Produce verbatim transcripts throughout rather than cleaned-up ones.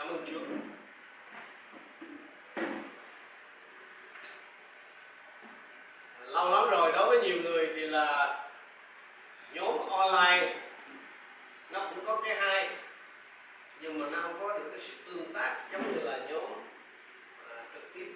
Cảm ơn Chúa. Lâu lắm rồi, đối với nhiều người thì là nhóm online nó cũng có cái hay, nhưng mà nó không có được cái sự tương tác giống như là nhóm à, trực tiếp.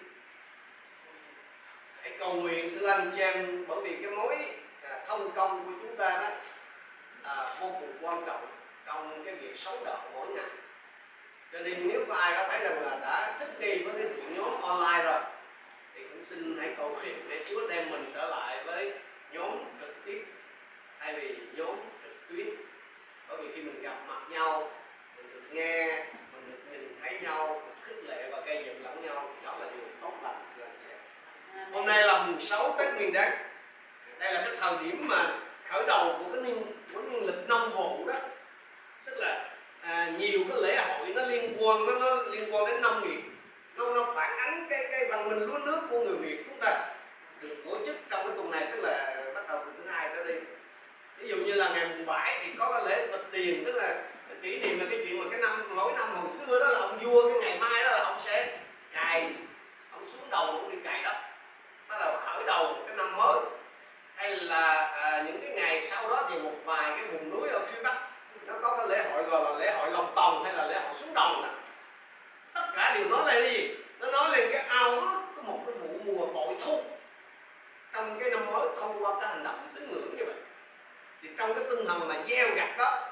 Hãy cầu nguyện thưa anh chị em, bởi vì cái mối à, thông công của chúng ta đó à, vô cùng quan trọng trong cái việc sống đạo mỗi ngày. Cho nên nếu có ai đó thấy rằng là đã thích nghi với cái chuyện nhóm online rồi thì cũng xin hãy cầu nguyện để Chúa đem mình trở lại với nhóm trực tiếp thay vì nhóm trực tuyến. Bởi vì khi mình gặp mặt nhau, mình được nghe, mình được nhìn thấy nhau, mình khích lệ và gây dựng lẫn nhau, đó là điều tốt lành. Hôm nay là mùng sáu Tết Nguyên Đán. Đây là cái thời điểm mà khởi đầu của cái niên của niên lịch nông vụ đó, tức là à, nhiều cái lễ hội nó liên quan nó, nó liên quan đến nông nghiệp, nó nó phản ánh cái cái văn minh lúa nước của người Việt chúng ta được tổ chức trong cái tuần này, tức là bắt đầu từ thứ hai tới đi. Ví dụ như là ngày mùng bảy thì có cái lễ tịch điền, tức là kỷ niệm là cái chuyện mà cái năm mỗi năm hồi xưa đó là ông vua cái ngày mai đó là ông sẽ cài, ông xuống đồng ông đi cài đất, bắt đầu khởi đầu một cái năm mới. Hay là à, những cái ngày sau đó thì một vài cái vùng núi ở phía Bắc nó có cái lễ hội gọi là lễ hội Lồng Tồng hay là lễ hội xuống đồng đó. Tất cả đều nói lên cái gì? Nó nói lên cái ao ước của một cái vụ mùa bội thu trong cái năm mới thông qua cái hành động tín ngưỡng như vậy. Thì trong cái tinh thần mà gieo gặt đó,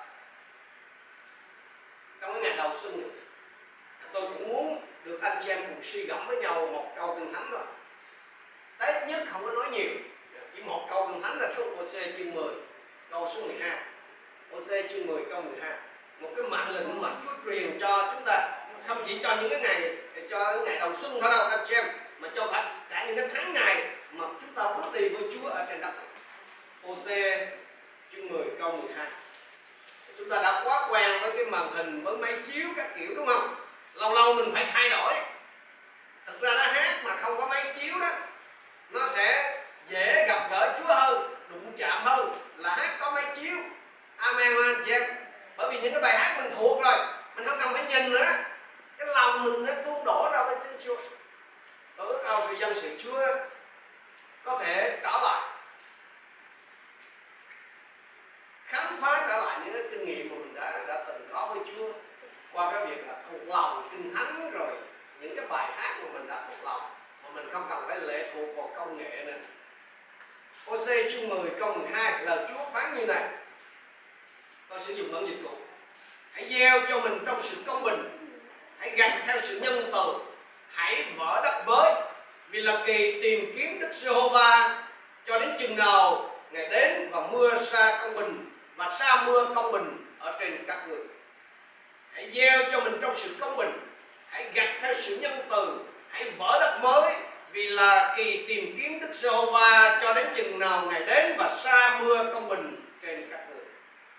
trong cái ngày đầu xuân, tôi cũng muốn được anh chị em cùng suy gẫm với nhau một câu kinh thánh thôi. Tết nhất không có nói nhiều, chỉ một câu kinh thánh là trong Ô-sê chương mười câu số mười hai. Ô-sê chương mười câu mười hai, một cái mạng lệnh mà Chúa truyền cho chúng ta, không chỉ cho những cái ngày cho những ngày đầu xuân thôi đâu anh chị em, mà cho cả, cả những cái tháng ngày mà chúng ta bước đi với Chúa ở trên đất này. Ô-sê chương mười câu mười hai. Chúng ta đã quá quen với cái màn hình, với máy chiếu các kiểu đúng không? Lâu lâu mình phải thay đổi. Thực ra nó hát mà không có máy chiếu đó, nó sẽ dễ gặp gỡ Chúa hơn, đụng chạm hơn là hát có máy chiếu. Amen anh chị em. Bởi vì những cái bài hát mình thuộc rồi, mình không cần phải nhìn nữa, cái lòng mình nó tuôn đổ ra với Thiên Chúa. Tôi ước ao sự dân sự Chúa có thể trở lại, khám phá trở lại những cái kinh nghiệm mà mình đã đã từng có với Chúa qua cái việc là thuộc lòng kinh thánh, rồi những cái bài hát mà mình đã thuộc lòng mà mình không cần phải lệ thuộc vào công nghệ nữa. Ô-sê chương mười câu mười hai, lời Chúa phán như này. Tôi sử dụng bản dịch cũ. Hãy gieo cho mình trong sự công bình, hãy gặt theo sự nhân từ, hãy vỡ đất mới, vì là kỳ tìm kiếm Đức Giê-hô-va cho đến chừng nào ngày đến và mưa sa công bình và sa mưa công bình ở trên các người. Hãy gieo cho mình trong sự công bình, hãy gặt theo sự nhân từ, hãy vỡ đất mới, vì là kỳ tìm kiếm Đức Giê-hô-va cho đến chừng nào ngày đến và sa mưa công bình trên các người.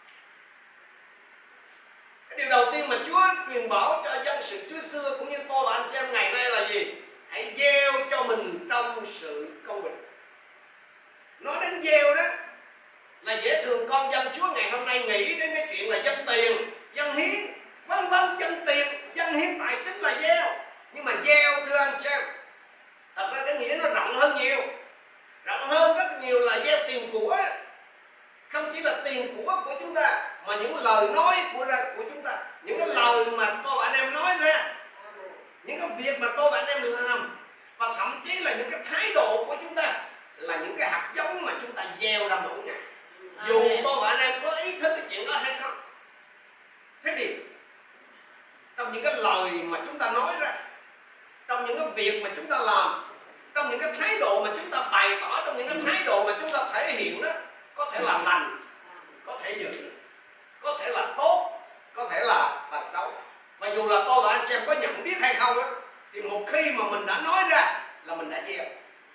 Cái điều đầu tiên mà Chúa truyền bảo cho dân sự Chúa xưa cũng như tôi và anh chị em ngày nay là gì? Hãy gieo cho mình trong sự công bình. Nói đến gieo đó là dễ thường con dân Chúa ngày hôm nay nghĩ đến cái chuyện là dâng tiền, dâng hiến, vân vân, dâng tiền, dâng hiến tài chính là gieo. Nhưng mà gieo thưa anh chị em, thật ra cái nghĩa nó rộng hơn nhiều, rộng hơn rất nhiều là gieo tiền của. Không chỉ là tiền của của chúng ta, mà những lời nói của ra của chúng ta, những cái lời mà tôi và anh em nói ra, những cái việc mà tôi và anh em làm, và thậm chí là những cái thái độ của chúng ta là những cái hạt giống mà chúng ta gieo ra mỗi ngày. Dù tôi và anh em có ý thức cái chuyện đó hay không. Thế thì trong những cái lời mà chúng ta nói ra, trong những cái việc mà chúng ta làm, trong những cái thái độ mà chúng ta bày tỏ, trong những cái thái độ mà chúng ta thể hiện đó, có thể là lành, có thể dữ, có thể là tốt, có thể là là xấu. Và dù là tôi và anh chị em có nhận biết hay không á, thì một khi mà mình đã nói ra là mình đã gieo.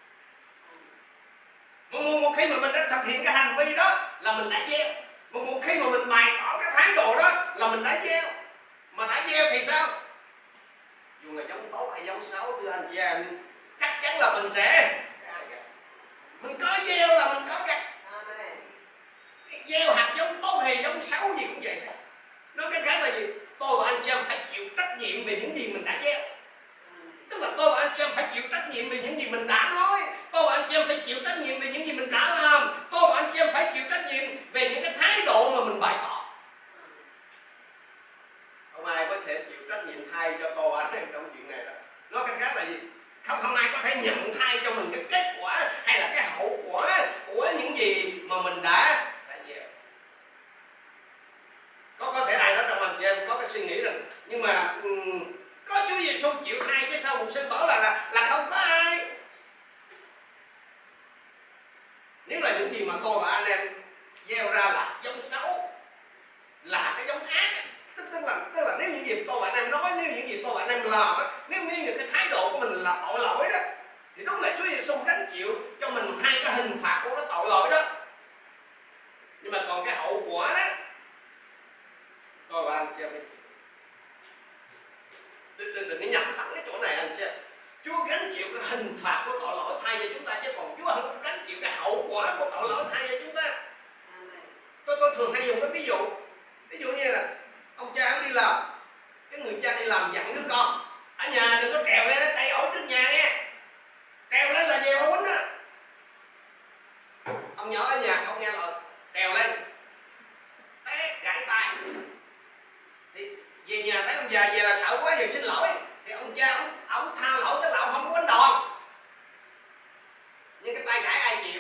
Một, một, một khi mà mình đã thực hiện cái hành vi đó là mình đã gieo. Một, một khi mà mình bày tỏ cái thái độ đó là mình đã gieo. Mà đã gieo thì sao? Dù là giống tốt hay giống xấu thưa anh chị em, chắc chắn là mình sẽ mình có gieo là mình có gặt. Gieo hạt giống tốt hay giống xấu gì cũng vậy. Nói cách khác là gì? Tôi và anh chị em phải chịu trách nhiệm về những gì mình đã gieo. Tức là tôi và anh chị em phải chịu trách nhiệm về những gì mình đã nói. Tôi và anh chị em phải chịu trách nhiệm về những gì mình đã làm. Tôi và anh chị em phải chịu trách nhiệm về những cái thái độ mà mình bày tỏ. Không ai có thể chịu trách nhiệm thay cho tôi và anh em trong chuyện này đâu. Nói cách khác là gì? Không, không ai có thể nhận thay cho mình cái kết quả hay là cái hậu quả của những gì mà mình đã đã gieo. Có có thể ai đó trong anh chị em có cái suy nghĩ rằng nhưng mà um, có Chúa Giêsu chịu thay chứ sao mục sư bảo là, là là không có ai. Nếu là những gì mà tôi và anh em gieo ra là giống xấu, là cái giống ác, tức, tức là tức là nếu những gì tôi và anh em nói, nếu những gì tôi và anh em làm á, nếu nếu những cái thái độ của mình là tội lỗi đó, thì đúng là Chúa Giêsu gánh chịu cho mình hai cái hình phạt của cái tội lỗi đó. Nhưng mà còn cái hậu quả đó, tôi và anh chị em đừng đừng đừng nhầm lẫn cái chỗ này anh chị. Chúa gánh chịu cái hình phạt của tội lỗi thay cho chúng ta, chứ còn Chúa không có gánh chịu cái hậu quả của tội lỗi thay cho chúng ta. Tôi tôi thường hay dùng cái ví dụ, ví dụ như là ông cha ông đi làm, cái người cha đi làm dặn đứa con ở nhà đừng có trèo lên cái cây ổi trước nhà nghe, trèo lên là về bà quýnh á. Ông nhỏ ở nhà không nghe lời, trèo lên té gãy tay, thì về nhà thấy ông già về là sợ quá giờ xin lỗi, thì ông cha ông, ông tha lỗi tức là ông không có quánh đòn, nhưng cái tay gãy ai chịu?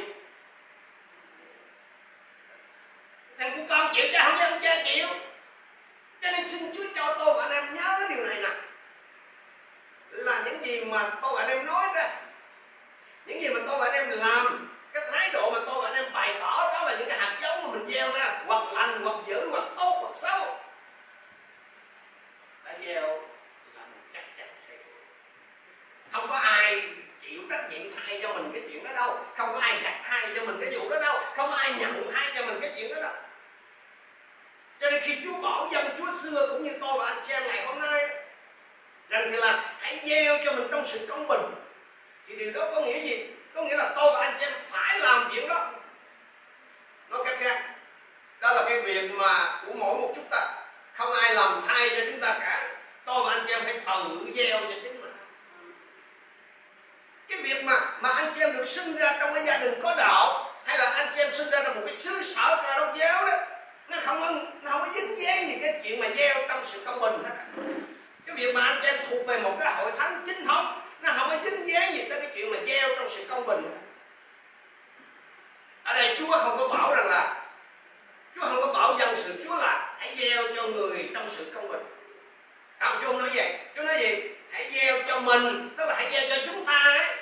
Thằng của con chịu chứ không cho ông cha chịu. Cho nên xin Chúa cho tôi và anh em nhớ điều này nè, là những gì mà tôi và anh em nói ra, những gì mà tôi và anh em làm, cái thái độ mà tôi và anh em bày tỏ, đó là những cái hạt giống mà mình gieo ra, hoặc lành hoặc dữ hoặc tốt hoặc xấu. Đã gieo là mình chắc chắn sẽ không có ai chịu trách nhiệm thay cho mình cái chuyện đó đâu, không có ai gặt thay cho mình cái vụ đó đâu, không có ai nhận thay cho mình cái chuyện đó đâu. Cho nên khi Chúa bảo dân Chúa xưa cũng như tôi và anh chị em ngày hôm nay rằng thì là hãy gieo cho mình trong sự công bình, thì điều đó có nghĩa gì? Có nghĩa là tôi và anh chị em phải làm chuyện đó. Nói cách khác, đó là cái việc mà của mỗi một chúng ta, không ai làm thay cho chúng ta cả. Tôi và anh chị em phải tự gieo cho chính mình. Cái việc mà mà anh chị em được sinh ra trong cái gia đình có đạo, hay là anh chị em sinh ra trong một cái xứ sở Cơ Đốc giáo đó, nó không có, nó không có dính dáng gì cái chuyện mà gieo trong sự công bình hết. Cái việc mà anh chị em thuộc về một cái hội thánh chính thống, nó không có dính dáng gì tới cái chuyện mà gieo trong sự công bình. Ở đây Chúa không có bảo rằng là Chúa không có bảo dân sự Chúa là hãy gieo cho người trong sự công bình. Không, Chúa không nói vậy. Chúa nói gì? Hãy gieo cho mình, tức là hãy gieo cho chúng ta ấy.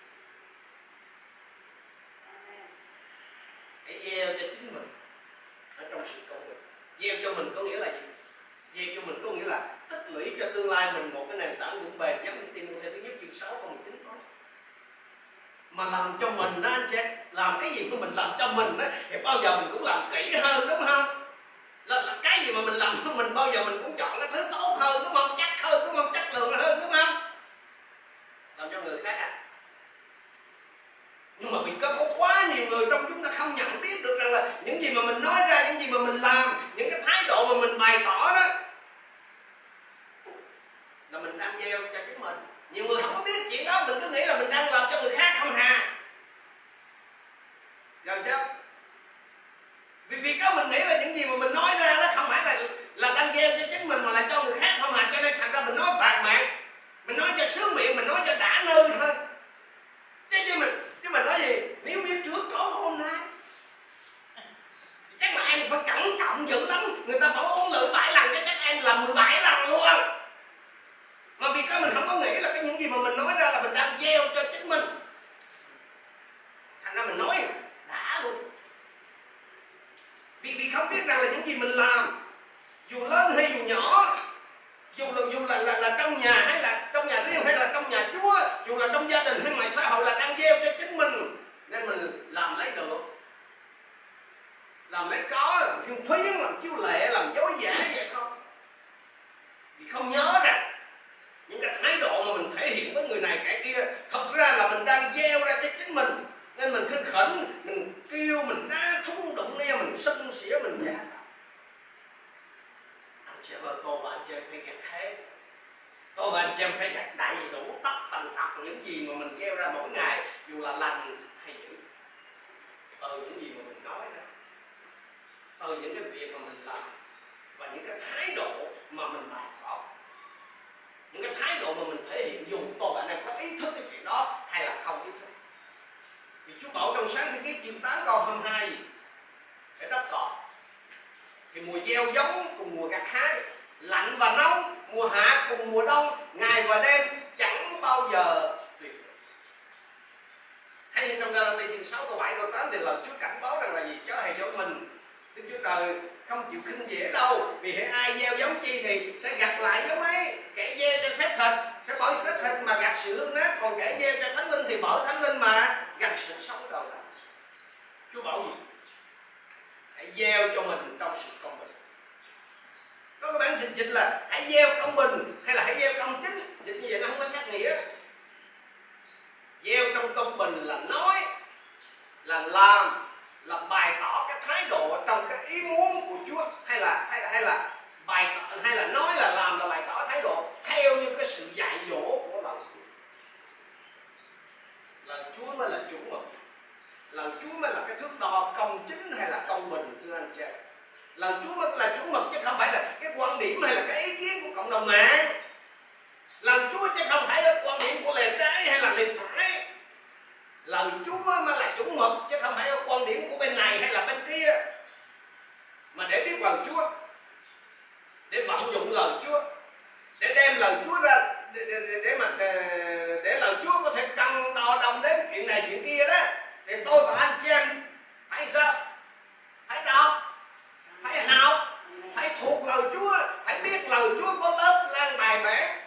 Hãy gieo cho chính mình ở trong sự công bình. Gieo cho mình có nghĩa là gì? Gieo cho mình có nghĩa là tích lũy cho tương lai mình một cái nền tảng vững bền, giống như tin theo thứ nhất chương sáu câu mười chín nói. Mà làm cho mình đó anh chị, làm cái gì của mình làm cho mình đó, thì bao giờ mình cũng làm kỹ hơn, đúng không? Là, là cái gì mà mình làm cho mình bao giờ mình cũng chọn cái thứ tốt hơn, đúng không? Chắc hơn, đúng không? Chất lượng hơn, đúng không? Làm cho người khác à. Nhưng mà vì có quá nhiều người trong chúng ta không nhận biết được rằng là những gì mà mình nói ra, những gì mà mình làm, những cái thái độ mà mình bày tỏ đó là mình đang gieo cho chính mình. Nhiều người không có biết chuyện đó, mình cứ nghĩ là mình đang làm cho người khác không hà. Làm sao? Vì vì có mình nghĩ là những gì mà mình nói ra đó không phải là là đang gieo cho chính mình mà là cho người khác không hà, cho nên thành ra mình nói bạc mạng, mình nói cho sướng miệng, mình nói cho đã nơi thôi. Chứ chứ mình chứ mình nói gì? Nếu biết trước có hôm nay chắc là em phải cẩn trọng dữ lắm. Người ta bảo uống lự bảy lần cho chắc em làm mười bảy lần luôn. Mà vì cái mình không có nghĩ là cái những gì mà mình nói ra là mình đang gieo cho chính mình, thành ra mình nói đã luôn. Vì vì không biết rằng là những gì mình làm, dù lớn hay dù nhỏ, dù là dù là, là là trong nhà hay là trong nhà riêng hay là trong nhà Chúa, dù là trong gia đình hay ngoài xã hội, là đang gieo cho chính mình, nên mình làm lấy được, làm lấy có, làm phiên phiến, làm chiếu lệ, làm dối giả vậy không? Vì không nhớ rằng những cái thái độ mà mình thể hiện với người này kẻ kia thật ra là mình đang gieo ra cho chính mình, nên mình khinh khỉnh, mình kêu, mình đá thúng đụng neo, mình sân xỉa, mình giả tạo. tôi và anh chị em phải gặt đầy đủ tất tần tật những gì mà mình gieo ra mỗi ngày, dù là lành hay dữ, từ những gì mà mình nói ra, từ những cái việc mà mình làm và những cái thái độ mà mình bày tỏ, những cái thái độ mà mình thể hiện, dù tôi và anh em có ý thức cái chuyện đó hay là không ý thức. Thì Chúa bảo trong Sáng Thế Ký chương tám câu hai mươi hai gì? Để đất cỏ thì mùa gieo giống cùng mùa gặt hái, lạnh và nóng, mùa hạ cùng mùa đông, ngày và đêm chẳng bao giờ tuyệt. Hay như trong Galatia chương sáu câu bảy câu tám thì lời Chúa cảnh báo rằng là gì? Chớ hề cho mình, Đức Chúa Trời không chịu khinh dễ đâu, vì hễ ai gieo giống chi thì sẽ gặt lại giống ấy. Kẻ gieo cho phép thịt sẽ bởi phép thịt mà gặt sự hư nát, còn kẻ gieo cho thánh linh thì bởi thánh linh mà gặt sự sống đời đời. Chúa bảo gì? Hãy gieo cho mình trong sự công bình. Có các bạn dịch dịch là hãy gieo công bình hay là hãy gieo công chính, dịch như vậy nó không có sát nghĩa. Gieo trong công bình là nói, là làm, là bày tỏ cái thái độ trong cái ý muốn của Chúa, hay là hay là hay là bày tỏ, hay là nói là làm là bày tỏ thái độ theo như cái sự dạy dỗ của lời Chúa. Lời Chúa mới là chuẩn mực, lời Chúa mới là cái thước đo công chính hay là công bình, thưa anh chị em. Lời Chúa mới là chuẩn mực chứ không phải là cái quan điểm hay là cái ý kiến của cộng đồng mạng. Lời Chúa chứ không phải là quan điểm của lề trái hay là lề phải. Lời Chúa mới là chuẩn mực chứ không phải là quan điểm của bên này hay là bên kia. Mà để biết lời Chúa, để vận dụng lời Chúa, để đem lời Chúa ra, để, để, để, để mà để, để lời Chúa có thể cân đo đong đếm chuyện này chuyện kia đó, thì tôi và anh chị em phải sao? Phải đọc, phải học, phải thuộc lời Chúa, phải biết lời Chúa có lớp lan bài bản.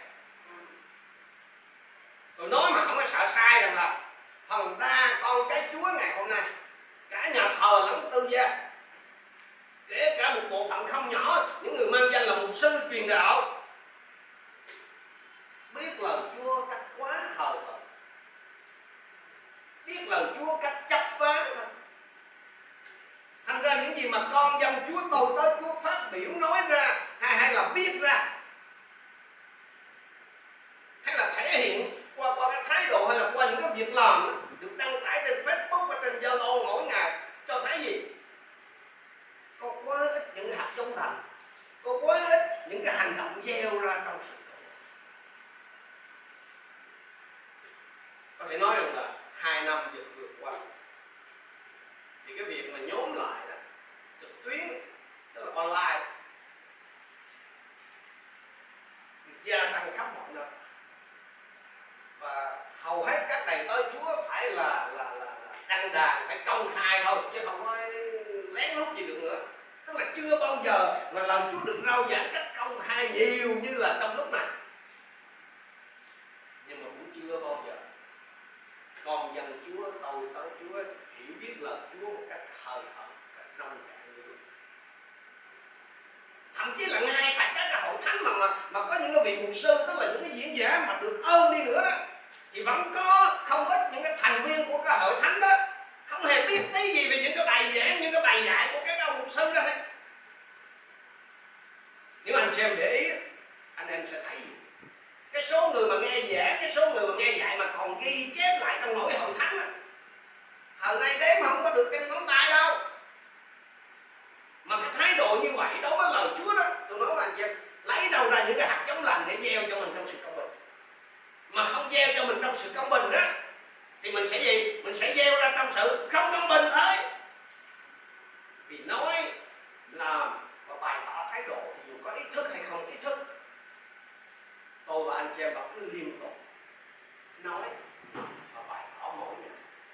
Tôi nói mà không có sợ sai rằng là phần đa con cái Chúa ngày hôm nay, cả nhà thờ lẫn tư gia, kể cả một bộ phận không nhỏ những người mang danh là mục sư truyền đạo, biết lời Chúa cách quá hời hợt, biết lời Chúa cách chấp vá thôi. Thành ra những gì mà con dân Chúa, tôi tới Chúa phát biểu nói ra hay, hay là viết ra, hay là thể hiện qua qua cái thái độ hay là qua những cái việc làm được đăng tải trên Facebook và trên Zalo mỗi ngày, cho thấy gì? Có quá ít những hạt giống lành, có quá ít những cái hành động gieo ra trong sự công bình. Có thể nói rằng là hai năm dịch vừa qua thì cái việc mà nhóm lại đó, trực tuyến, tức là online, gia tăng khắp mọi nơi, và hầu hết các đầy tớ Chúa phải là là là, là đăng đàn, phải công khai thôi chứ không có lén lút gì được nữa. Tức là chưa bao giờ mà lời Chúa được rao giảng cách công khai nhiều như là trong lúc này. Nhưng mà cũng chưa bao giờ con dân Chúa, tôi tới Chúa hiểu biết lời Chúa một cách hời hợt, cách nông cạn như vậy. Thậm chí là ngay tại các cái hội thánh mà, mà mà có những cái vị mục sư, tức là những cái diễn giả mà được ơn đi nữa đó, thì vẫn có không ít những cái thành viên của cái hội thánh đó không hề biết tí gì về những cái bài giảng, những cái bài dạy của các ông mục sư đó hết. Nếu anh chị em để ý, anh em sẽ thấy gì? Cái số người mà nghe giảng, cái số người mà nghe dạy mà còn ghi chép lại trong mỗi hội thánh đó, thời nay đếm không có được trên ngón tay đâu. Mà cái thái độ như vậy đối với lời Chúa đó, tôi nói với anh chị em, lấy đâu ra những cái hạt giống lành để gieo cho mình trong sự công bình. Mà không gieo cho mình trong sự công bình đó, thì mình sẽ gì? Mình sẽ gieo ra trong sự không công bình thôi. Vì nói, làm và bày tỏ thái độ thì dù có ý thức hay không ý thức, tôi và anh chị em vẫn cứ liên tục nói và bày tỏ mỗi ngày.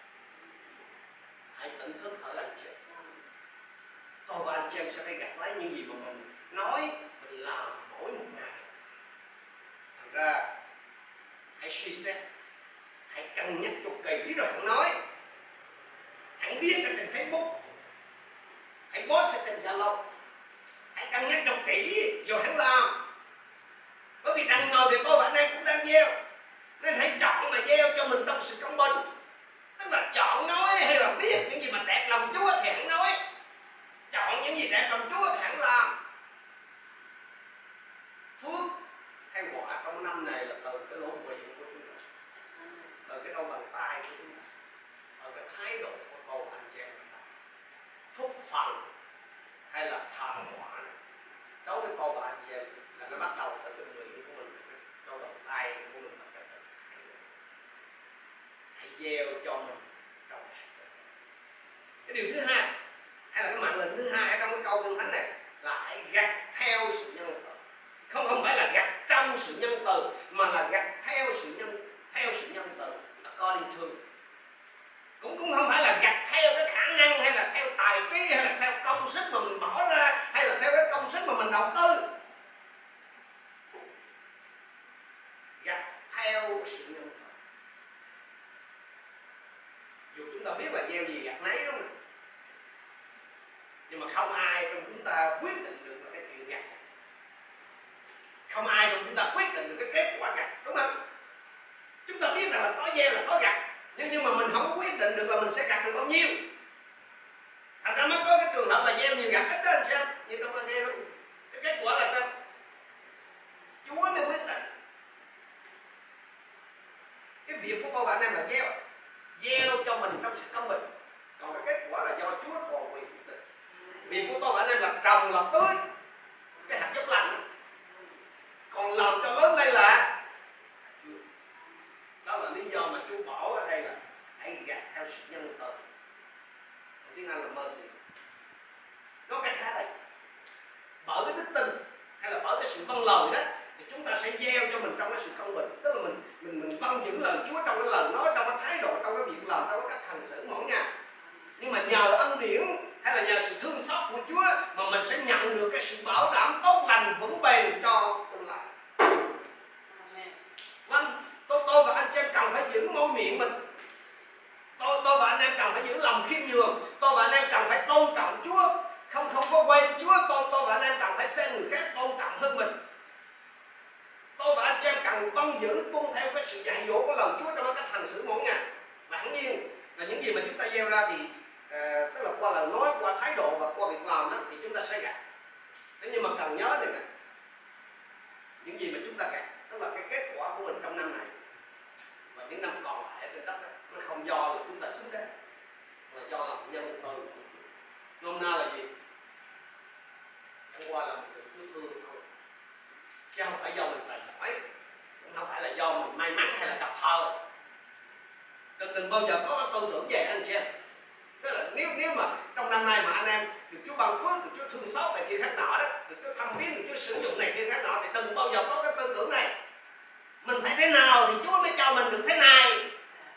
Hãy tỉnh thức ở anh chị em. Tôi và anh chị em sẽ phải gặt lấy những gì mà mình nói, mình làm mỗi một ngày. Thành ra hãy suy xét, hãy cân nhắc cho kỹ rồi hãy nói, hãy viết ở trên Facebook, hãy post ở trên Zalo, hãy cân nhắc cho kỹ rồi hãy làm. Bởi vì đằng nào thì tôi và anh em cũng đang gieo, nên hãy chọn mà gieo cho mình trong sự công bình. Tức là chọn nói hay là viết những gì mà đẹp lòng Chúa thì hãy nói, chọn những gì đẹp lòng Chúa thì hãy làm. Phước khai hỏa trong năm này là từ cái lỗ miệng của chúng ta, từ cái đôi bàn tay của chúng ta, ở cái thái độ của cô anh chị em chúng ta. Phúc phần hay là thảm họa đối với cô và anh chị em là nó bắt đầu từ cái miệng của mình, đôi bàn tay của mình. Hãy gieo cho mình trong sự. Cái điều thứ hai hay là cái mệnh lệnh thứ hai ở trong cái câu Kinh Thánh này là hãy gặt theo sự nhân từ. Không không phải là gặt trong sự nhân từ, mà là gặt theo sự nhân theo sự nhân từ. According to. Cũng cũng không phải là gặt theo cái khả năng hay là theo tài trí hay là theo công sức mà mình bỏ ra hay là theo cái công sức mà mình đầu tư. Gặt theo sự nhân từ. Dù chúng ta biết là gieo gì gặt nấy đúng không? Nhưng mà không ai trong chúng ta quyết định được là cái chuyện gặt. Không ai trong chúng ta quyết định được cái kết quả gặt, đúng không? Chúng ta biết rằng là có gieo là có gặt, nhưng nhưng mà mình không có quyết định được là mình sẽ gặt được bao nhiêu. Thành ra mới có cái trường hợp là gieo nhiều gặt ít đó, anh xem như trong anh em. Cái kết quả là sao? Chúa mới quyết định. Cái việc của tôi và anh em là gieo, gieo cho mình trong sự công bình. Còn cái kết quả là do Chúa toàn quyền quyết định. Việc của tôi và anh em là trồng, là tưới cái hạt giống lành, còn làm cho lớn lên là Chúa. Đó là lý do mà Chúa bỏ ở đây là hãy gặt theo sự nhân từ. Tiếng Anh là mercy. Nói cách khác đây, bởi cái đức tin hay là bởi cái sự vâng lời đó thì chúng ta sẽ gieo cho mình trong cái sự công bình. Tức là mình mình mình vâng giữ lời Chúa trong cái lời nói, trong cái thái độ, trong cái việc làm, trong cái cách hành xử mỗi ngày. Nhưng mà nhờ ân điển hay là nhờ sự thương xót của Chúa mà mình sẽ nhận được cái sự bảo đảm tốt lành vững bền cho tương lai. Vâng, tôi, tôi và anh chị em cần phải giữ môi miệng mình. Tôi, tôi và anh em cần phải giữ lòng khiêm nhường. Tôi và anh em cần phải tôn trọng Chúa, không không có quên Chúa. Tôi, tôi và anh em cần phải xem người khác tôn trọng hơn mình. Tôi và anh chị em cần vâng giữ tuân theo cái sự dạy dỗ của lời Chúa trong cái cách hành xử mỗi ngày. Và hẳn nhiên là những gì mà chúng ta gieo ra thì à, tức là qua lời nói, qua thái độ và qua việc làm đó thì chúng ta sẽ gặt. Thế nhưng mà cần nhớ đây nè, những gì mà chúng ta gặt tức là cái kết quả của mình trong năm này và những năm còn lại trên đất đó, nó không do là chúng ta xứng đáng, mà do lòng nhân từ của Chúa. Nôm na là gì? Chẳng qua là một sự thứ thương thôi, chứ không phải do mình tài giỏi, cũng không phải là do mình may mắn hay là tập thơ. Đừng, đừng bao giờ có cái tư tưởng về anh chị em. Tức là nếu nếu mà trong năm nay mà anh em được Chúa ban phước, được Chúa thương xót này kia khác nọ đó, được Chúa thăm viếng, được Chúa sử dụng này kia khác nọ, thì đừng bao giờ có cái tư tưởng này. Mình phải thế nào thì Chúa mới cho mình được thế này.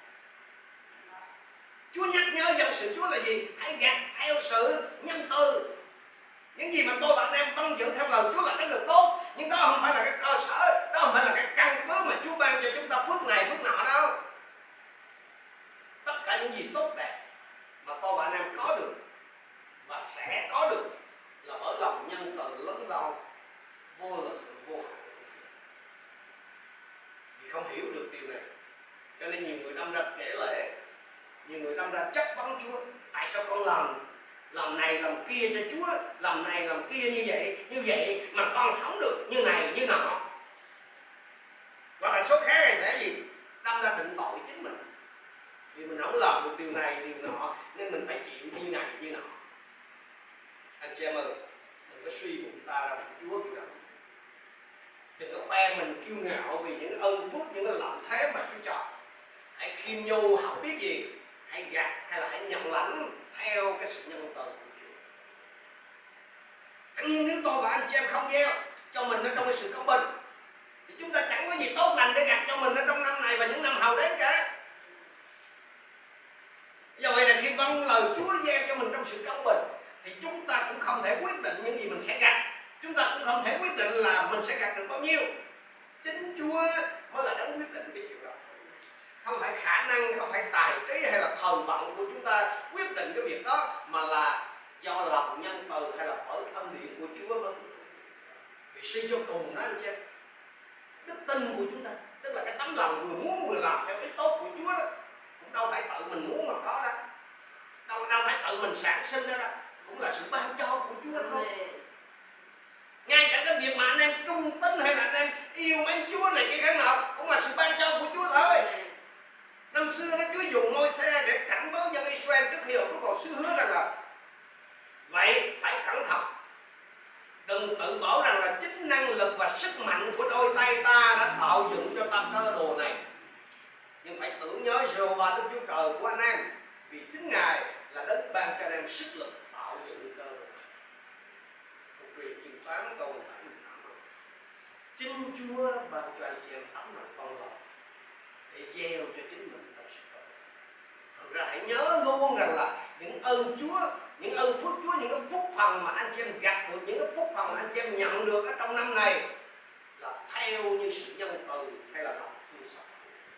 Chúa nhắc nhở dân sự Chúa là gì? Hãy gặt theo sự nhân từ. Những gì mà tôi và anh em vâng giữ theo lời Chúa là nó được tốt, nhưng đó không phải là cái cơ sở, đó không phải là cái căn cứ mà Chúa ban cho chúng ta phước này phước nọ đâu. Tất cả những gì tốt đẹp mà tôi và anh em có được và sẽ có được là bởi lòng nhân từ lớn lao vô lực vô hạn. Vì không hiểu được điều này cho nên nhiều người đâm ra kể lể, nhiều người đâm ra chất vấn Chúa. Tại sao con làm làm này làm kia cho Chúa, làm này làm kia như vậy như vậy mà con không được như này như nọ. Hoặc là số khác này sẽ gì? Đâm ra định tội chính mình, vì mình không làm được điều này điều nọ nên mình phải chịu như này như nọ. Anh chị em ơi, đừng có suy bụng ta ra một Chúa kiểu đó. Đừng có khoe mình kiêu ngạo vì những ơn phước, những cái lợi thế mà Chúa cho. Hãy khiêm nhu, không biết gì, hãy gặt hay là hãy nhận lãnh theo cái sự nhân từ của Chúa. Tất nhiên nếu tôi và anh chị em không gieo cho mình ở trong cái sự công bình thì chúng ta chẳng có gì tốt lành để gặt cho mình ở trong năm này và những năm hầu đến cả. Do vậy là khi vâng lời Chúa gieo cho mình trong sự công bình thì chúng ta cũng không thể quyết định những gì mình sẽ gặt. Chúng ta cũng không thể quyết định là mình sẽ gặt được bao nhiêu. Chính Chúa mới là đấng quyết định cái chuyện đó. Không phải khả năng, không phải tài trí hay là thời vận của chúng ta quyết định cái việc đó, mà là do lòng nhân từ hay là bởi ân điển của Chúa mới. Vì suy cho cùng đó anh chị em, đức tin của chúng ta, tức là cái tấm lòng vừa muốn vừa làm theo ý tốt của Chúa đó, cũng đâu phải tự mình muốn mà có đó, đâu đâu phải tự mình sản sinh ra đó, cũng là sự ban cho của Chúa thôi. Ngay cả cái việc mà anh em trung tín hay là anh em yêu mến Chúa này kia khác nào cũng là sự ban cho của Chúa thôi. Năm xưa đó Chúa dùng Môi-se để cảnh báo dân Israel trước khi họ bước vào xứ hứa rằng là vậy phải cẩn thận, đừng tự bảo rằng là chính năng lực và sức mạnh của đôi tay ta đã tạo dựng cho ta cơ đồ này, nhưng phải tưởng nhớ Giê-hô-va Đức Chúa Trời của anh em, vì chính Ngài là đến ban cho anh em sức lực tạo dựng cơ đồ. Phục truyền chương tám câu bảy mươi tám. Chính Chúa ban cho anh chị em tấm lòng con lòng để gieo cho chính mình trong sự cầu. Thật ra hãy nhớ luôn rằng là những ơn Chúa, những ơn phước Chúa, những cái phúc phần mà anh chị em gặt được, những cái phúc phần mà anh chị em nhận được ở trong năm này là theo như sự nhân từ hay là lòng thương xót.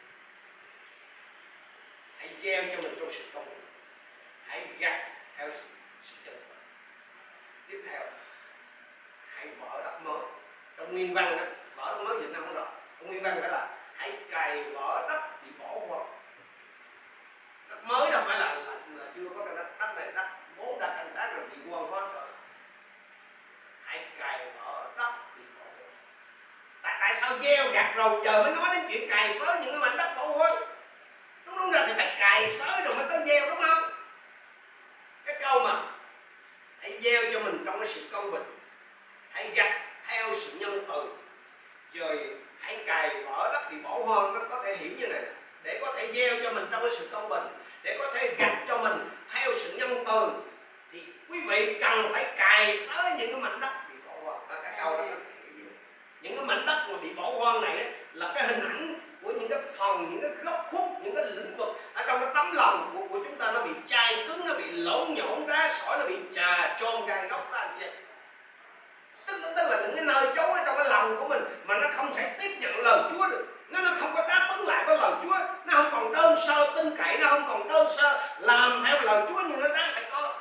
Hãy gieo cho mình trong sự công bình, hãy gặt theo sự, sự chân thật. Tiếp theo, hãy vỡ đất mới. Trong nguyên văn đó, vỡ đất mới Việt Nam không rồi. Trong nguyên văn phải là hãy cày vỡ đất bị bỏ hoang. Đất mới đâu phải là, là, là chưa có cái đất, đất này đất vốn đã canh tác rồi bị hoang hết rồi. Hãy cày vỡ đất bị bỏ hoang. Tại, tại sao gieo gặt rồi giờ mới nói đến chuyện cày xới những cái mảnh đất bỏ hoang? Đúng đúng rồi, thì phải cày xới rồi mới tới gieo, đúng không? Cái câu mà hãy gieo cho mình trong cái sự công bình, hãy gặt theo sự nhân từ, rồi hãy cày vỡ đất bị bỏ hoang, nó có thể hiểu như này: để có thể gieo cho mình trong cái sự công bình, để có thể gặt cho mình theo sự nhân từ, thì quý vị cần phải cày xới những cái mảnh đất bị bỏ hoang. À, cái câu đó nó hiểu như này. Những cái mảnh đất mà bị bỏ hoang này là cái hình ảnh của những cái phần, những cái góc khuất, những cái lĩnh vực ở trong cái tấm lòng của, của chúng ta nó bị chai cứng, nó bị lỗn nhổn, đá sỏi nó bị trà trôn gai góc đó anh chị. Tức, tức là những cái nơi chốn ở trong cái lòng của mình mà nó không thể tiếp nhận lời Chúa được, nó nó không có đáp ứng lại với lời Chúa, nó không còn đơn sơ tin cậy, nó không còn đơn sơ làm theo lời Chúa như nó đáng phải có.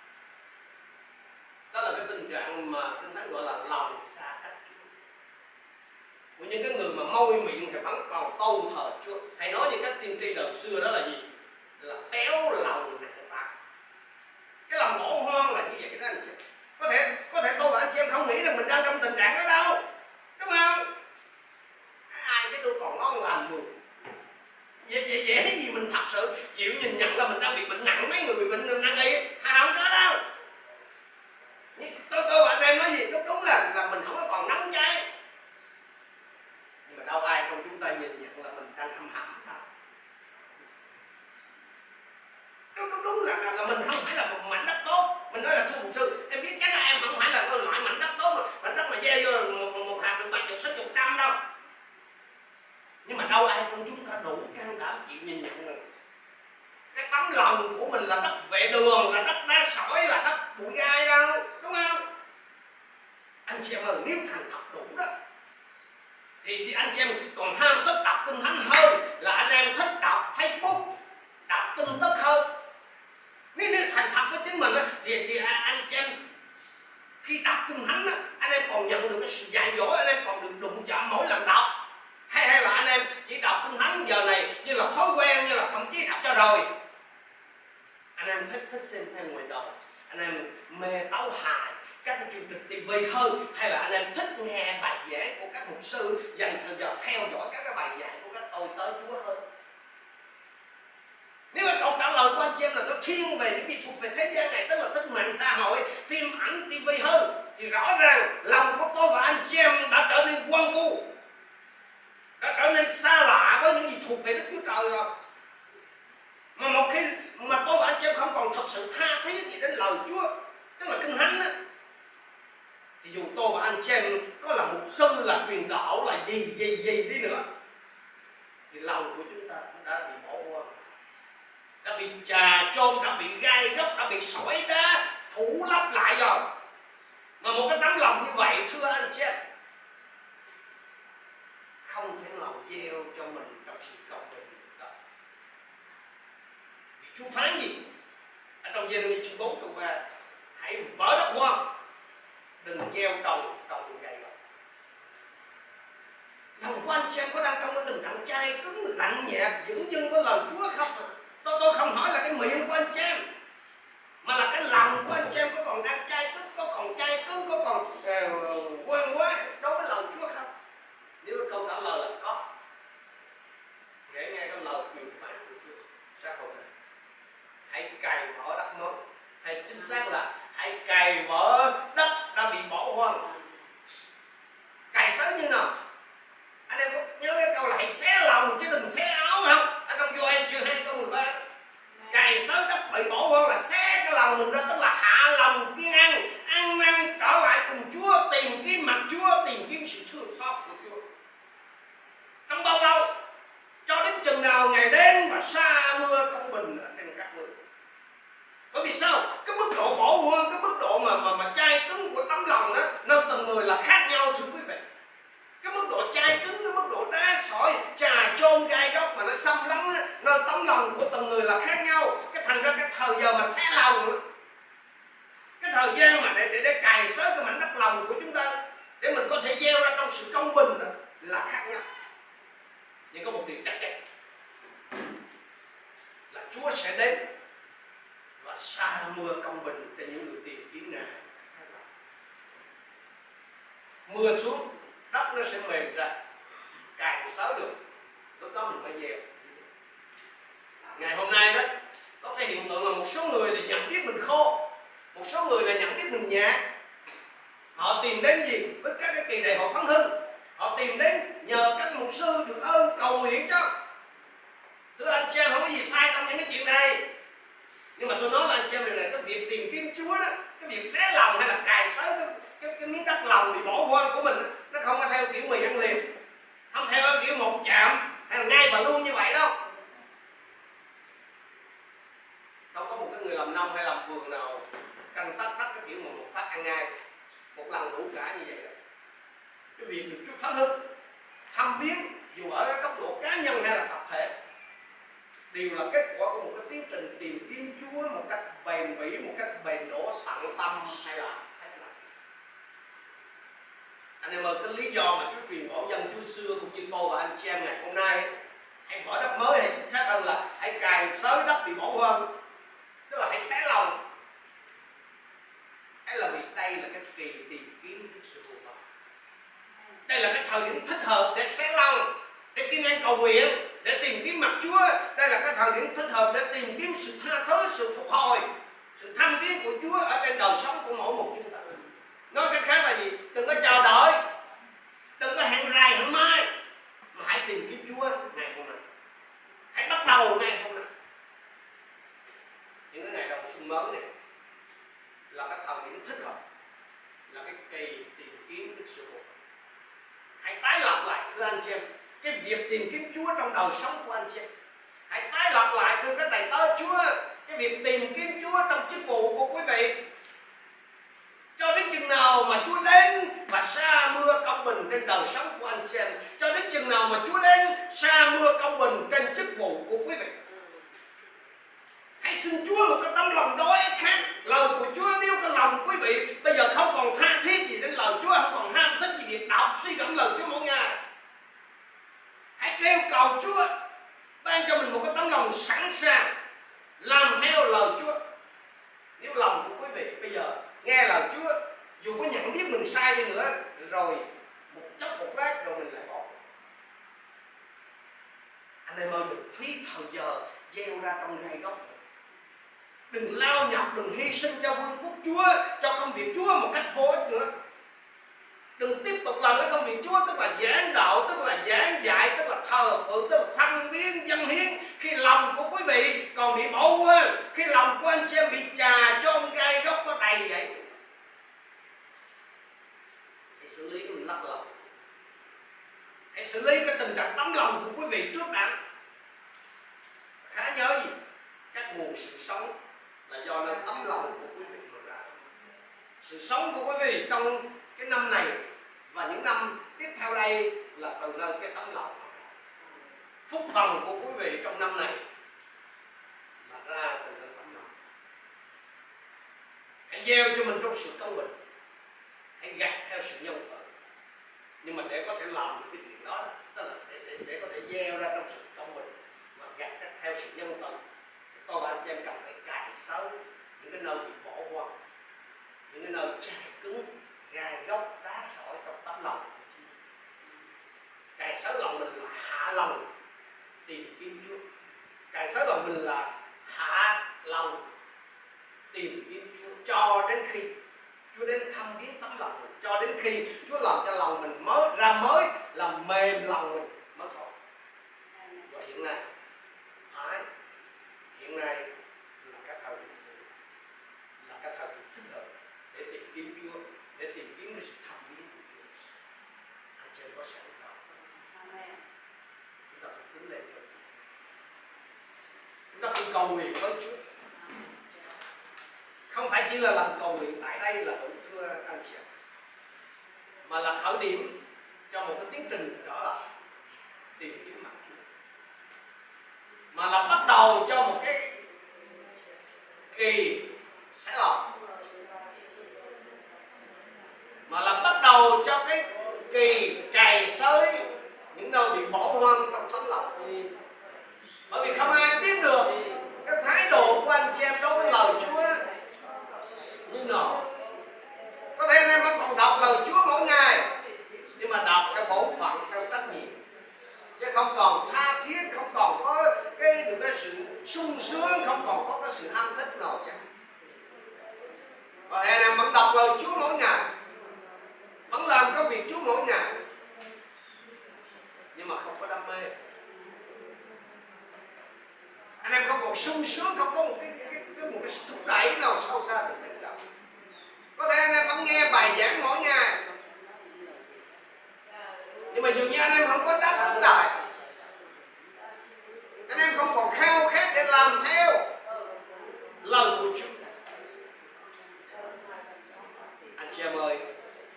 Đó là cái tình trạng mà Kinh Thánh gọi là lòng xa cách Chúa, của những cái người mà môi miệng thì vẫn còn tôn thờ Chúa. Hay nói như các tiên tri đời xưa đó là gì? Là béo lòng nặng tạc. Cái lòng bỏ hoang là như vậy đó anh chị. Có thể có thể tôi và anh chị em không nghĩ rằng mình đang trong tình trạng đó đâu, đúng không? Ai chứ tôi còn ngon lành rồi. Dễ, dễ, dễ gì mình thật sự chịu nhìn nhận là mình đang bị bệnh nặng, mấy người bị bệnh nặng y, hà không có đâu. Tôi tôi và anh em nói gì, đúng, đúng là là mình không có còn nóng cháy, nhưng mà đâu ai trong chúng ta nhìn nhận là mình đang hầm hầm đâu. Đúng, đúng, đúng là, là, là mình không phải là một mảnh đất tốt. Mình nói là thưa mục sư, em biết chắc là em không phải là một loại mảnh đất tốt mà mảnh đất mà gieo vô một, một, một hạt được ba chục, sáu chục, trăm đâu. Nhưng mà đâu ai trong chúng ta đủ can đảm chịu nhìn nhận rằng cái tấm lòng của mình là đất vệ đường, là đất đá sỏi, là đất bụi gai đâu, đúng không? Anh chị em ơi, nếu thành thật đủ đó thì, thì anh chị em còn ham thích đọc Kinh Thánh hơn là anh em thích đọc Facebook, đọc tin tức hơn. Nếu, nếu thành thật với chính mình á, thì, thì anh chị em khi đọc Kinh Thánh á, anh em còn nhận được cái sự dạy dỗ, anh em còn được đụng chạm mỗi lần đọc, hay hay là anh em chỉ đọc Kinh Thánh giờ này như là thói quen, như là thậm chí đọc cho rồi. Anh em thích thích xem phim ngoài đời, anh em mê tấu hài, các cái chương trình ti vi hơn, hay là anh em thích nghe bài giảng của các mục sư, dành thời giờ theo dõi các cái bài giảng của các tôi tới Chúa hơn? Nếu mà câu trả lời của anh chị em là nó thiên về những gì thuộc về thế gian này, tức là tức mạng xã hội, phim ảnh, ti vi hơn, thì rõ ràng lòng của tôi và anh chị em đã trở nên quăng cu, đã trở nên xa lạ với những gì thuộc về Đức Chúa Trời rồi. Mà một khi mà tôi và anh chị em không còn thật sự tha thiết gì đến lời Chúa, tức là Kinh Thánh á, thì dù tôi và anh chị em có là mục sư, là truyền đạo, là gì gì gì đi nữa, thì lòng của chúng ta cũng đã bị bỏ qua, đã bị trà trôn, đã bị gai góc, đã bị sỏi đá phủ lấp lại rồi. Mà một cái tấm lòng như vậy, thưa anh chị em, không thể nào gieo cho mình trong sự công bình được đâu. Vì Chúa phán gì ở trong Giê-rê-mi chương bốn câu ba: hãy vỡ đất hoang, đừng gieo trồng trồng gậy gộc. Lòng của anh chị em có đang trong cái tình trạng chai cứng, lạnh nhạt, dửng dưng với lời Chúa không? Tôi tôi không hỏi là cái miệng của anh chị em, mà là cái lòng của anh chị em có còn đang chai cứng, có còn chai cứng, có còn uh, ngoan quá đối với lời Chúa không? Nếu Nhưng có một điều chắc chắn là Chúa sẽ đến và sa mưa công bình cho những người tìm kiếm Ngài. Mưa xuống, đất nó sẽ mềm ra, cày xới được, lúc đó mình phải gieo. Ngày hôm nay đó có cái hiện tượng là một số người thì nhận biết mình khô, một số người là nhận biết mình nhạt. Họ tìm đến gì? Với các cái kỳ đại hội phấn hưng, họ tìm đến nhờ các mục sư được ơn cầu nguyện cho. Thưa anh chị em, không có gì sai trong những cái chuyện này, nhưng mà tôi nói là anh chị em này, cái việc tìm kiếm Chúa đó, cái việc xé lòng hay là cài xới cái, cái, cái miếng đất lòng bị bỏ hoang của mình, nó không có theo kiểu mì ăn liền, không theo kiểu một chạm hay là ngay và luôn như vậy đâu. Không có một cái người làm nông hay làm vườn nào canh tắc đất cái kiểu một, một phát ăn ngay, một lần đủ cả như vậy đó. Cái việc được Chúa phán hưng, thăm viếng dù ở cái cấp độ cá nhân hay là tập thể đều là kết quả của một cái tiến trình tìm kiếm Chúa một cách bền bỉ, một cách bền đổ, tận tâm hay là hay là anh em ơi, cái lý do mà Chúa truyền bảo dân Chúa xưa cũng như tôi và anh chị em ngày hôm nay hãy bỏ đất mới, hay chính xác hơn là hãy cài xới đất bị bỏ hoang, tức là hãy xé lòng, hay là vì đây là cái kỳ tìm kiếm Đức sự vô vọng. Đây là cái thời điểm thích hợp để xé lòng, để kiên an cầu nguyện, để tìm kiếm mặt Chúa. Đây là cái thời điểm thích hợp để tìm kiếm sự tha thứ, sự phục hồi, sự thăm viếng của Chúa ở trên đời sống của mỗi một chúng ta. Nói cách khác là gì? Đừng có chờ đợi, đừng có hẹn rày hẹn mai, mà hãy tìm kiếm Chúa ngày hôm nay. Hãy bắt đầu ngày hôm nay. Những cái ngày đầu xuân mới này là cái thời điểm thích hợp, là cái kỳ tìm kiếm Đức sự phục. Hãy tái lập lại thưa anh chị em cái việc tìm kiếm Chúa trong đời sống của anh chị em. Hãy tái lập lại thưa các đầy tớ Chúa cái việc tìm kiếm Chúa trong chức vụ của quý vị. Cho đến chừng nào mà Chúa đến và sa mưa công bình trên đời sống của anh chị em, cho đến chừng nào mà Chúa đến sa mưa công bình trên chức vụ của quý vị. Hãy xin Chúa một cái tấm lòng đói khát lời của Chúa. Nếu cái lòng quý vị bây giờ không còn tha thiết gì đến lời Chúa, không còn ham thích gì việc đọc suy gẫm lời Chúa mỗi ngày, hãy kêu cầu Chúa ban cho mình một cái tấm lòng sẵn sàng làm theo lời Chúa. Nếu lòng của quý vị bây giờ nghe lời Chúa, dù có nhận biết mình sai đi nữa, rồi một chốc một lát rồi mình lại bỏ. Anh em ơi, đừng phí thời giờ gieo ra trong gai góc, đừng lao nhập, đừng hy sinh cho vương quốc Chúa, cho công việc Chúa một cách vô ích nữa. Đừng tiếp tục làm cái công việc Chúa, tức là giảng đạo, tức là giảng dạy, tức là thờ phượng, tức là thăm viếng dân hiến, khi lòng của quý vị còn bị bỏ quên, khi lòng của anh chị em bị trà chôn gai góc có đầy vậy. Hãy xử lý mình lắc lòng, hãy xử lý cái tình trạng tấm lòng của quý vị trước đã. Khá nhớ gì? Các nguồn sự sống là do nơi tấm lòng của quý vị mà ra. Sự sống của quý vị trong cái năm này và những năm tiếp theo đây là từ nơi cái tấm lòng. Phúc phần của quý vị trong năm này là ra từ nơi tấm lòng. Hãy gieo cho mình trong sự công bình, hãy gặt theo sự nhân từ. Nhưng mà để có thể làm được cái chuyện đó, tức là để, để, để có thể gieo ra trong sự công bình và gặt theo sự nhân từ, tôi và anh chị em cần phải cài xới những cái nơi bị bỏ hoang, những cái nơi chai cứng, gai góc, đá sỏi trong tấm lòng. Cài xới lòng mình là hạ lòng tìm kiếm Chúa. Cài xới lòng mình là hạ lòng tìm kiếm Chúa cho đến khi Chúa đến thăm viếng tấm lòng mình, cho đến khi Chúa làm cho lòng mình mới ra mới, làm mềm lòng mình mới thôi. Và hiện nay, phải hiện nay là cái thời điểm là cái thời điểm thích hợp để tìm kiếm Chúa, để tìm kiếm cái sự thăm viếng của Chúa. Anh chị em có sẵn sàng? Chúng ta cùng đứng lên cho Chúa. Chúng ta cùng cầu nguyện với Chúa. Không phải chỉ là lần cầu nguyện tại đây là đủ thưa anh chị em, mà là khởi điểm cho một cái tiến trình trở lại tìm kiếm mặt Chúa, mà là bắt đầu cho một cái kỳ sẽ lòng, mà là bắt đầu cho cái kỳ cày xới những nơi bị bỏ hoang trong tấm lòng. Bởi vì không ai biết được cái thái độ của anh chị em đối với lời Chúa như nào. Có thể anh em vẫn còn đọc lời Chúa mỗi ngày, nhưng mà đọc theo bổn phận, theo trách nhiệm, chứ không còn tha thiết, không còn có cái được cái sự sung sướng, không còn có cái sự ham thích nào cả. Có thể anh em vẫn đọc lời Chúa mỗi ngày, vẫn làm cái việc Chúa mỗi ngày, nhưng mà không có đam mê. Anh em không còn sung sướng, không có một cái, cái, cái, một cái thúc đẩy nào sâu xa từ bên trong. Có thể anh em vẫn nghe bài giảng mỗi ngày, nhưng mà dường như anh em không có đáp ứng lại. Anh em không còn khao khát để làm theo lời của Chúa. Anh chị em ơi,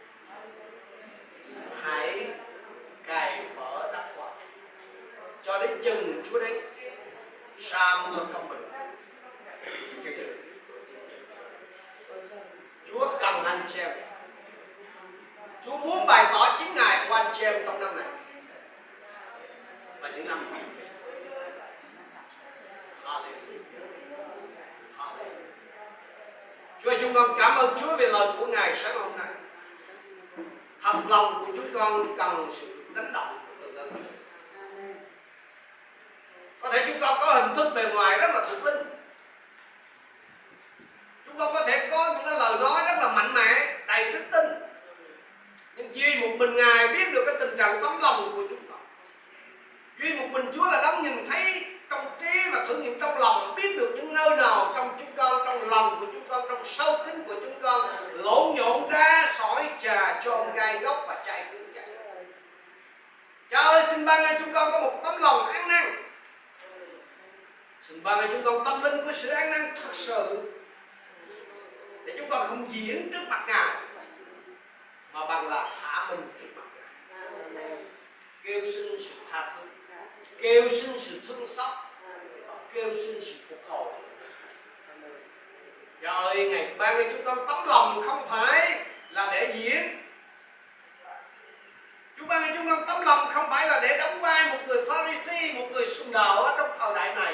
hãy cày mở đắc quả cho đến chừng Chúa đến sa mưa công bình. Chúa cần anh chị em. Chúa muốn bày tỏ chính Ngài của anh chị em trong năm này và những năm sau. Hallelujah. Hallelujah. Chúa ơi, chúng con cảm ơn Chúa về lời của Ngài sáng hôm nay. Thật lòng của chúng con cần sự đánh động từ nơi Chúa. Có thể chúng con có hình thức bề ngoài rất là thuộc linh, chúng con có thể có những cái lời nói rất là mạnh mẽ, đầy đức tin, nhưng duy một mình Ngài biết được cái tình trạng tấm lòng của chúng con. Duy một mình Chúa là đấng nhìn thấy trong trí và thử nghiệm trong lòng, biết được những nơi nào trong chúng con, trong lòng của chúng con, trong sâu kín của chúng con lộn nhộn đá sỏi trà trộn gai góc và chai cứng chặt. Cha ơi, xin ban cho chúng con có một tấm lòng ăn năn. Xin ban cho chúng con tâm linh của sự ăn năn thật sự, để chúng con không diễn trước mặt Ngài, mà bằng là thả mình trước mặt Ngài, kêu xin sự tha thứ, kêu xin sự thương xót, kêu xin sự phục hồi. Trời ơi, Ngài ban cho chúng con tấm lòng không phải là để diễn. Chúa ban cho chúng con tấm lòng không phải là để đóng vai một người Pharisee, một người sùng đạo ở trong thời đại này,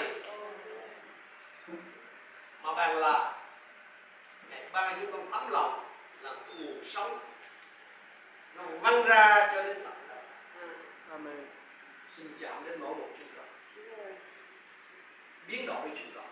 mà bằng là Ngài ban cho chúng con tấm lòng là nguồn sống nó văng ra cho đến tận đời. Amen. Xin chạm đến mỗi một chúng con, biến đổi chúng con,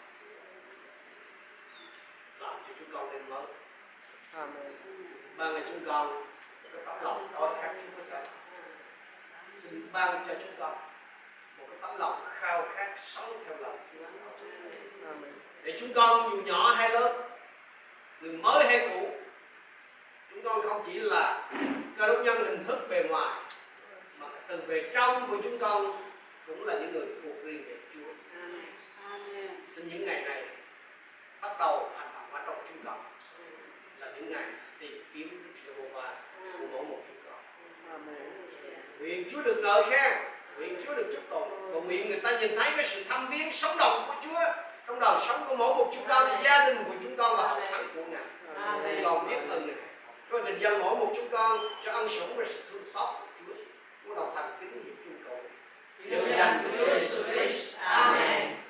làm cho chúng con nên mới. Amen. Ban cho chúng con một cái tấm lòng đói khát chúng con. Xin ban cho chúng con một cái tấm lòng khao khát sống theo lời Chúa. Amen. Để chúng con dù nhỏ hay lớn, người mới hay cũ, chúng con không chỉ là cơ đốc nhân hình thức bề ngoài, mà từ bề trong của chúng con cũng là những người thuộc riêng về Chúa. Amen. Xin những ngày này bắt đầu hành động ở trong chúng con là những ngày tìm kiếm Đức Giê-hô-va của mỗi một chúng con. Amen. Nguyện Chúa được ngợi khen, nguyện Chúa được chúc tụng, và nguyện người ta nhìn thấy cái sự thăm viếng sống động của Chúa trong đời sống của mỗi một chúng con, gia đình của chúng con và hội thánh của Ngài. Chúng con biết ơn Ngài. Con trình dâng mỗi một chúng con cho ân sủng và sự thương xót của Chúa. Con đồng thành kính hiệp chung cầu. Nhờ danh của Chúa Jesus Christ. Amen.